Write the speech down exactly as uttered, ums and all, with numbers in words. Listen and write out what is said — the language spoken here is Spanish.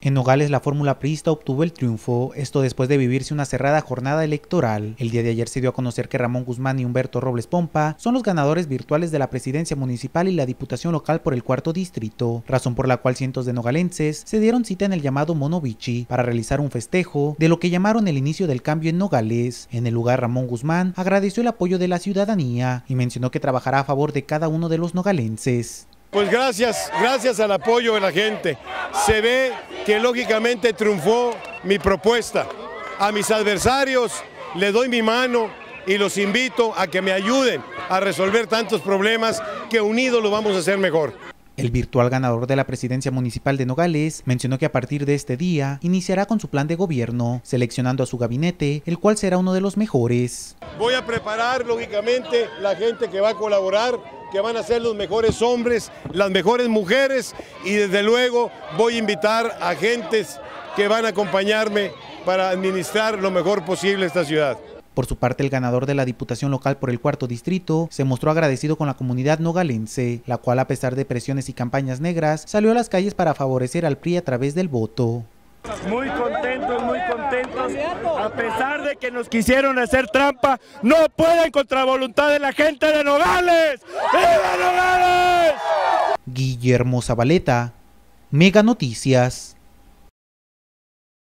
En Nogales, la fórmula priista obtuvo el triunfo, esto después de vivirse una cerrada jornada electoral. El día de ayer se dio a conocer que Ramón Guzmán y Humberto Robles Pompa son los ganadores virtuales de la presidencia municipal y la diputación local por el cuarto distrito, razón por la cual cientos de nogalenses se dieron cita en el llamado Mono Bichi para realizar un festejo de lo que llamaron el inicio del cambio en Nogales. En el lugar, Ramón Guzmán agradeció el apoyo de la ciudadanía y mencionó que trabajará a favor de cada uno de los nogalenses. Pues gracias, gracias al apoyo de la gente. Se ve que lógicamente triunfó mi propuesta. A mis adversarios les doy mi mano y los invito a que me ayuden a resolver tantos problemas que unidos lo vamos a hacer mejor. El virtual ganador de la presidencia municipal de Nogales mencionó que a partir de este día iniciará con su plan de gobierno, seleccionando a su gabinete, el cual será uno de los mejores. Voy a preparar lógicamente la gente que va a colaborar, que van a ser los mejores hombres, las mejores mujeres, y desde luego voy a invitar a gentes que van a acompañarme para administrar lo mejor posible esta ciudad. Por su parte, el ganador de la diputación local por el cuarto distrito se mostró agradecido con la comunidad nogalense, la cual, a pesar de presiones y campañas negras, salió a las calles para favorecer al P R I a través del voto. Muy contentos, muy contentos, a pesar de que nos quisieron hacer trampa, no pueden contra voluntad de la gente de Nogales. ¡Viva Nogales! Guillermo Zabaleta, Mega Noticias.